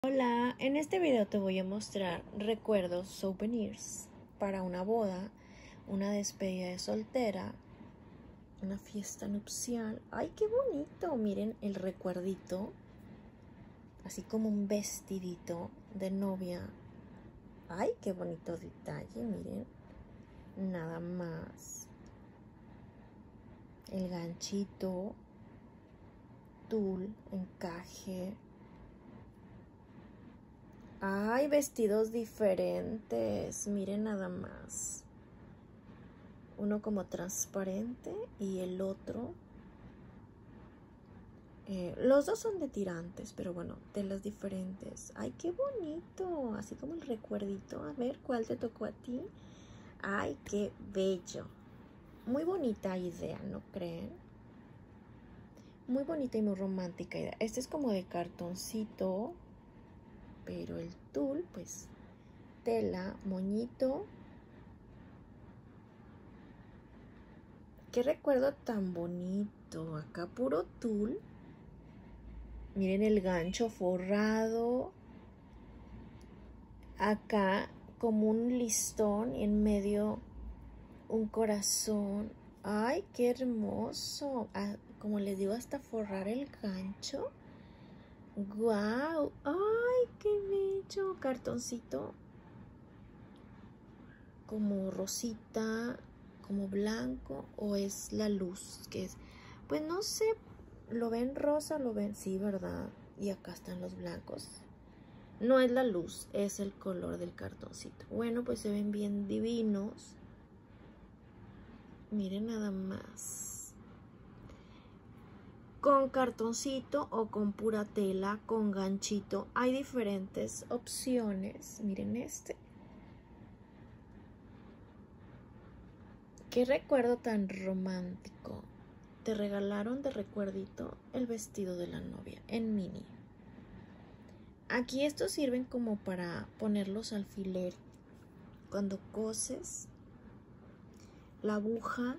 Hola, en este video te voy a mostrar recuerdos, souvenirs para una boda, una despedida de soltera, una fiesta nupcial. ¡Ay, qué bonito! Miren el recuerdito, así como un vestidito de novia. ¡Ay, qué bonito detalle! Miren, nada más. El ganchito, tul, encaje. Hay vestidos diferentes, miren nada más. Uno como transparente y el otro. Los dos son de tirantes, pero bueno, telas diferentes. ¡Ay, qué bonito! Así como el recuerdito. A ver, ¿cuál te tocó a ti? ¡Ay, qué bello! Muy bonita idea, ¿no creen? Muy bonita y muy romántica idea. Este es como de cartoncito. Pero el tul, pues, tela, moñito. Qué recuerdo tan bonito. Acá puro tul. Miren el gancho forrado. Acá como un listón y en medio un corazón. ¡Ay, qué hermoso! Ah, como les digo, hasta forrar el gancho. ¡Guau! ¡Ay, qué bello! Cartoncito como rosita, como blanco, o es la luz que es, pues no sé, lo ven rosa, lo ven, sí, ¿verdad? Y acá están los blancos. No es la luz, es el color del cartoncito. Bueno, pues se ven bien divinos. Miren nada más. Con cartoncito o con pura tela, con ganchito. Hay diferentes opciones. Miren este. Qué recuerdo tan romántico. Te regalaron de recuerdito el vestido de la novia en mini. Aquí estos sirven como para poner los alfileres. Cuando coses la aguja,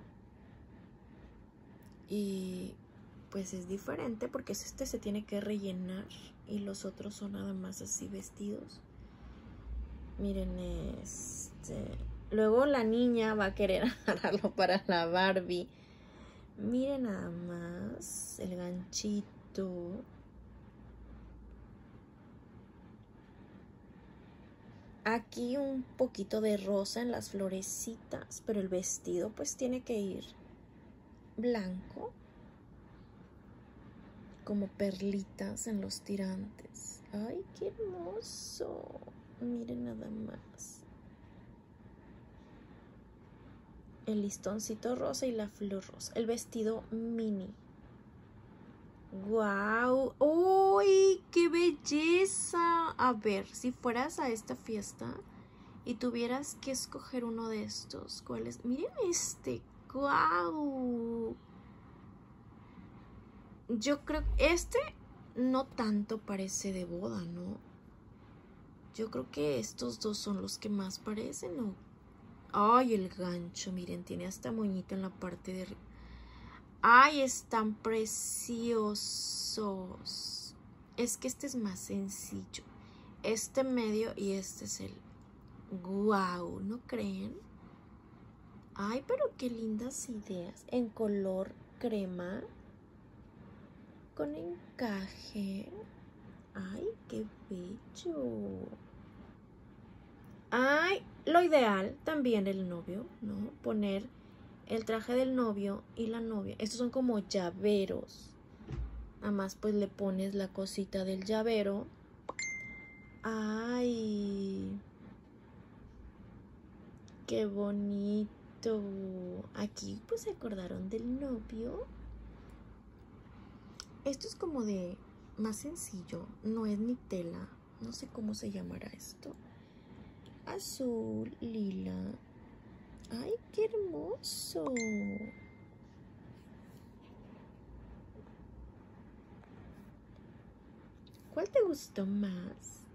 y pues es diferente porque este se tiene que rellenar y los otros son nada más así vestidos. Miren este. Luego la niña va a querer agarrarlo para la Barbie. Miren nada más el ganchito. Aquí un poquito de rosa en las florecitas, pero el vestido pues tiene que ir blanco, como perlitas en los tirantes. ¡Ay, qué hermoso! Miren nada más. El listoncito rosa y la flor rosa. El vestido mini. ¡Guau! ¡Uy, qué belleza! A ver, si fueras a esta fiesta y tuvieras que escoger uno de estos, ¿cuál es? Miren este. ¡Guau! Yo creo que este no tanto parece de boda, ¿no? Yo creo que estos dos son los que más parecen, ¿no? ¡Ay, el gancho! Miren, tiene hasta moñito en la parte de arriba. ¡Ay, están preciosos! Es que este es más sencillo. Este medio y este es el guau, ¿no creen? ¡Ay, pero qué lindas ideas! En color crema, con encaje. ¡Ay, qué bello! ¡Ay! Lo ideal también el novio, ¿no? Poner el traje del novio y la novia. Estos son como llaveros. Nada más pues le pones la cosita del llavero. ¡Ay! ¡Qué bonito! Aquí pues se acordaron del novio. Esto es como de más sencillo. No es ni tela. No sé cómo se llamará esto. Azul, lila. ¡Ay, qué hermoso! ¿Cuál te gustó más?